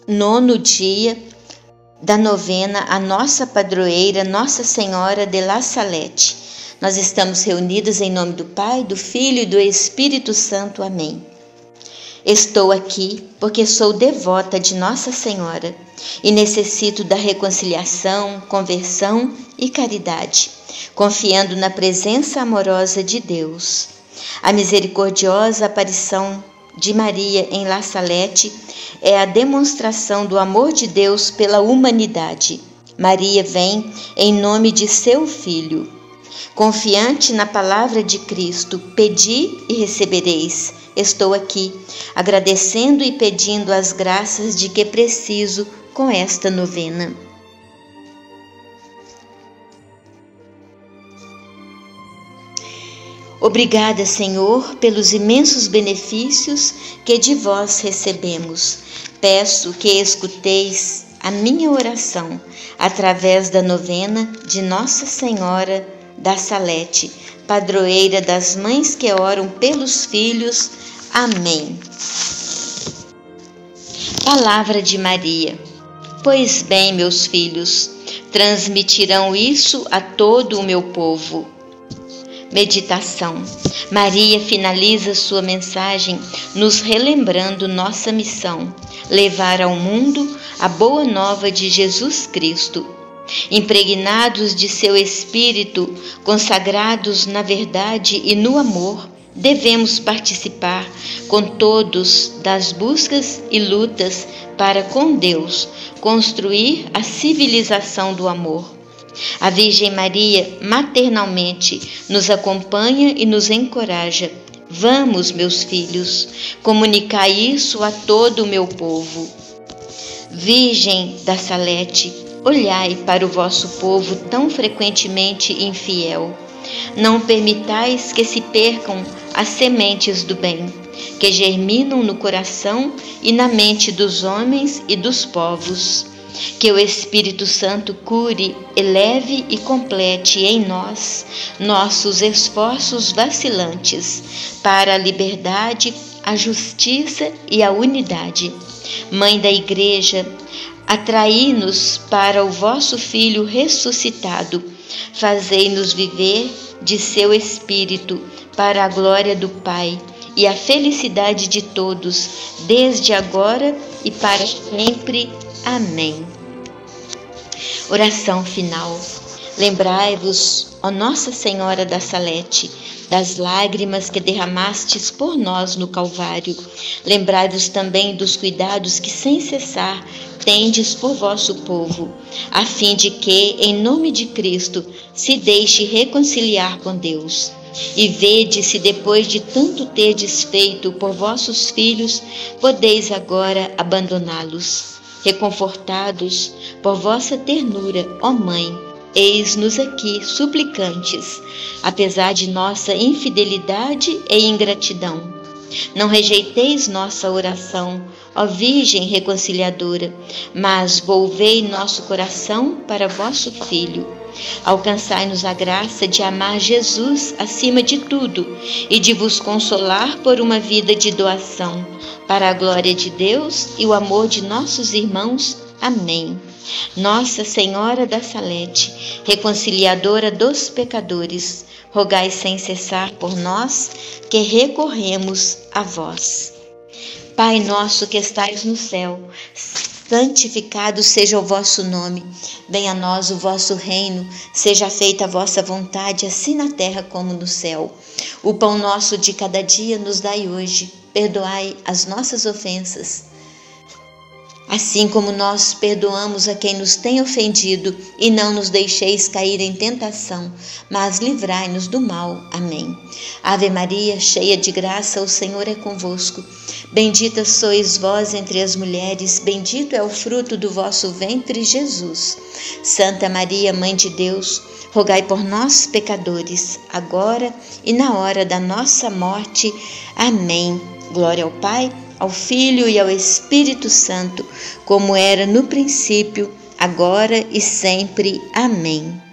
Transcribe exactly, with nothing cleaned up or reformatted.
nono dia da novena a nossa padroeira, Nossa Senhora de La Salette. Nós estamos reunidos em nome do Pai, do Filho e do Espírito Santo. Amém. Estou aqui porque sou devota de Nossa Senhora e necessito da reconciliação, conversão e caridade, confiando na presença amorosa de Deus. A misericordiosa aparição de Maria em La Salette é a demonstração do amor de Deus pela humanidade. Maria vem em nome de seu Filho. Confiante na palavra de Cristo, pedi e recebereis. Estou aqui, agradecendo e pedindo as graças de que preciso com esta novena. Obrigada, Senhor, pelos imensos benefícios que de vós recebemos. Peço que escuteis a minha oração através da novena de Nossa Senhora da Salette, padroeira das mães que oram pelos filhos. Amém. Palavra de Maria. Pois bem, meus filhos, transmitirão isso a todo o meu povo. Meditação. Maria finaliza sua mensagem nos relembrando nossa missão, levar ao mundo a boa nova de Jesus Cristo. Impregnados de seu Espírito, consagrados na verdade e no amor, devemos participar com todos das buscas e lutas para com Deus construir a civilização do amor. A Virgem Maria maternalmente nos acompanha e nos encoraja. Vamos, meus filhos, comunicar isso a todo o meu povo. Virgem da Salette, olhai para o vosso povo tão frequentemente infiel. Não permitais que se percam as sementes do bem, que germinam no coração e na mente dos homens e dos povos. Que o Espírito Santo cure, eleve e complete em nós nossos esforços vacilantes para a liberdade, a justiça e a unidade. Mãe da Igreja, atraí-nos para o vosso Filho ressuscitado, fazei-nos viver de seu Espírito para a glória do Pai e a felicidade de todos, desde agora e para sempre. Amém. Oração final. Lembrai-vos, ó Nossa Senhora da Salette, das lágrimas que derramastes por nós no Calvário. Lembrai-vos também dos cuidados que sem cessar tendes por vosso povo, a fim de que, em nome de Cristo, se deixe reconciliar com Deus. E vede se depois de tanto terdes feito por vossos filhos, podeis agora abandoná-los. Reconfortados por vossa ternura, ó Mãe, eis-nos aqui suplicantes, apesar de nossa infidelidade e ingratidão. Não rejeiteis nossa oração, ó Virgem reconciliadora, mas volvei nosso coração para vosso Filho. Alcançai-nos a graça de amar Jesus acima de tudo e de vos consolar por uma vida de doação, para a glória de Deus e o amor de nossos irmãos. Amém. Nossa Senhora da Salette, reconciliadora dos pecadores, rogai sem cessar por nós, que recorremos a vós. Pai nosso que estais no céu, santificado seja o vosso nome. Venha a nós o vosso reino, seja feita a vossa vontade, assim na terra como no céu. O pão nosso de cada dia nos dai hoje. Perdoai as nossas ofensas, assim como nós perdoamos a quem nos tem ofendido, e não nos deixeis cair em tentação, mas livrai-nos do mal. Amém. Ave Maria, cheia de graça, o Senhor é convosco. Bendita sois vós entre as mulheres, bendito é o fruto do vosso ventre, Jesus. Santa Maria, Mãe de Deus, rogai por nós, pecadores, agora e na hora da nossa morte. Amém. Glória ao Pai, ao Filho e ao Espírito Santo, como era no princípio, agora e sempre. Amém.